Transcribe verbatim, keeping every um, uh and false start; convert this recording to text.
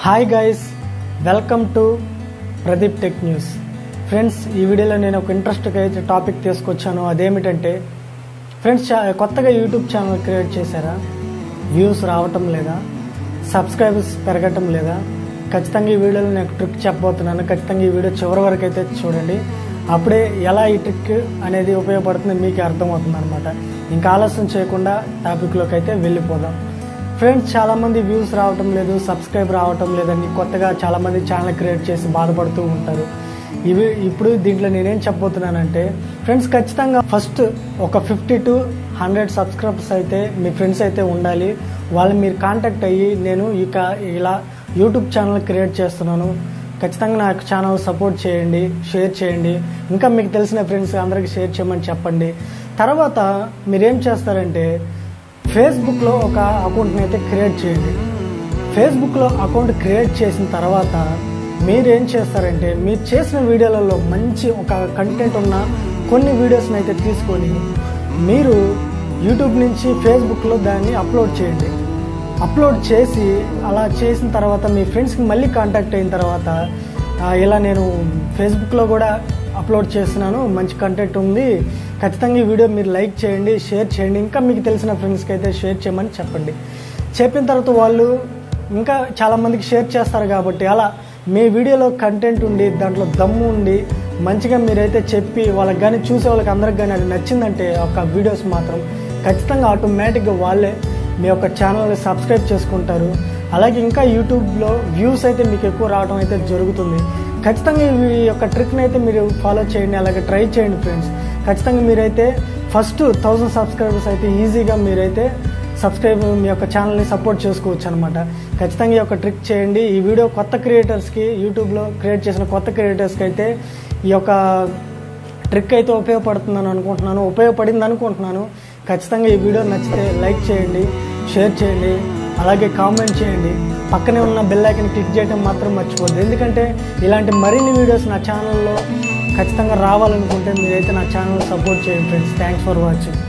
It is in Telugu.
Hi guys, welcome to Pradeep tech news. Friends, ఈ వీడియోలో నేను ఒక ఇంట్రెస్ట్గా అయితే టాపిక్ తీసుకొచ్చాను. అదేమిటంటే ఫ్రెండ్స్, కొత్తగా యూట్యూబ్ ఛానల్ క్రియేట్ చేశారా? వ్యూస్ రావటం లేదా? సబ్స్క్రైబర్స్ పెరగటం లేదా? ఖచ్చితంగా ఈ వీడియోలో నేను ట్రిక్ చెప్పబోతున్నాను. ఖచ్చితంగా ఈ వీడియో చివరి వరకు అయితే చూడండి. అప్పుడే ఎలా ఈ ట్రిక్ అనేది ఉపయోగపడుతుంది మీకు అర్థమవుతుంది అనమాట. ఇంకా ఆలస్యం చేయకుండా టాపిక్లోకి అయితే వెళ్ళిపోదాం. ఫ్రెండ్స్, చాలామంది వ్యూస్ రావటం లేదు, సబ్స్క్రైబ్ రావటం లేదని కొత్తగా చాలామంది ఛానల్ క్రియేట్ చేసి బాధపడుతూ ఉంటారు. ఇవి ఇప్పుడు దీంట్లో నేనేం చెప్పబోతున్నానంటే ఫ్రెండ్స్, ఖచ్చితంగా ఫస్ట్ ఒక ఫిఫ్టీ టు హండ్రెడ్ సబ్స్క్రైబర్స్ అయితే మీ ఫ్రెండ్స్ అయితే ఉండాలి. వాళ్ళు మీరు కాంటాక్ట్ అయ్యి నేను ఇక ఇలా యూట్యూబ్ ఛానల్ క్రియేట్ చేస్తున్నాను, ఖచ్చితంగా నాకు ఛానల్ సపోర్ట్ చేయండి, షేర్ చేయండి, ఇంకా మీకు తెలిసిన ఫ్రెండ్స్ అందరికీ షేర్ చేయమని చెప్పండి. తర్వాత మీరేం చేస్తారంటే ఫేస్బుక్లో ఒక అకౌంట్ని అయితే క్రియేట్ చేయండి. ఫేస్బుక్లో అకౌంట్ క్రియేట్ చేసిన తర్వాత మీరేం చేస్తారంటే మీరు చేసిన వీడియోలలో మంచి ఒక కంటెంట్ ఉన్న కొన్ని వీడియోస్ని అయితే తీసుకొని మీరు యూట్యూబ్ నుంచి ఫేస్బుక్లో దాన్ని అప్లోడ్ చేయండి. అప్లోడ్ చేసి అలా చేసిన తర్వాత మీ ఫ్రెండ్స్కి మళ్ళీ కాంటాక్ట్ అయిన తర్వాత ఇలా నేను ఫేస్బుక్లో కూడా అప్లోడ్ చేస్తున్నాను, మంచి కంటెంట్ ఉంది, ఖచ్చితంగా ఈ వీడియో మీరు లైక్ చేయండి, షేర్ చేయండి, ఇంకా మీకు తెలిసిన ఫ్రెండ్స్కి అయితే షేర్ చేయమని చెప్పండి. చెప్పిన తర్వాత వాళ్ళు ఇంకా చాలామందికి షేర్ చేస్తారు కాబట్టి అలా మీ వీడియోలో కంటెంట్ ఉండి దాంట్లో దమ్ము ఉండి మంచిగా మీరైతే చెప్పి వాళ్ళకి కానీ చూసే వాళ్ళకి అందరికి కానీ అది నచ్చిందంటే ఒక వీడియోస్ మాత్రం ఖచ్చితంగా ఆటోమేటిక్గా వాళ్ళే మీ యొక్క ఛానల్ని సబ్స్క్రైబ్ చేసుకుంటారు. అలాగే ఇంకా యూట్యూబ్లో వ్యూస్ అయితే మీకు ఎక్కువ రావడం అయితే జరుగుతుంది. ఖచ్చితంగా ఈ యొక్క ట్రిక్ని అయితే మీరు ఫాలో చేయండి, అలాగే ట్రై చేయండి ఫ్రెండ్స్. ఖచ్చితంగా మీరైతే ఫస్ట్ థౌజండ్ సబ్స్క్రైబర్స్ అయితే ఈజీగా మీరైతే సబ్స్క్రైబ్ మీ యొక్క ఛానల్ని సపోర్ట్ చేసుకోవచ్చు అనమాట. ఖచ్చితంగా ఈ యొక్క ట్రిక్ చేయండి. ఈ వీడియో కొత్త క్రియేటర్స్కి, యూట్యూబ్లో క్రియేట్ చేసిన కొత్త క్రియేటర్స్కి అయితే ఈ యొక్క ట్రిక్ అయితే ఉపయోగపడుతుందని అనుకుంటున్నాను, ఉపయోగపడింది అనుకుంటున్నాను. ఖచ్చితంగా ఈ వీడియో నచ్చితే లైక్ చేయండి, షేర్ చేయండి, అలాగే కామెంట్ చేయండి. పక్కనే ఉన్న బెల్ ఐకాన్ క్లిక్ చేయడం మాత్రం మర్చిపోద్దు. ఎందుకంటే ఇలాంటి మరిన్ని వీడియోస్ నా ఛానల్లో ఖచ్చితంగా రావాలనుకుంటే మీరైతే నా ఛానల్ సపోర్ట్ చేయండి ఫ్రెండ్స్. Thanks for watching.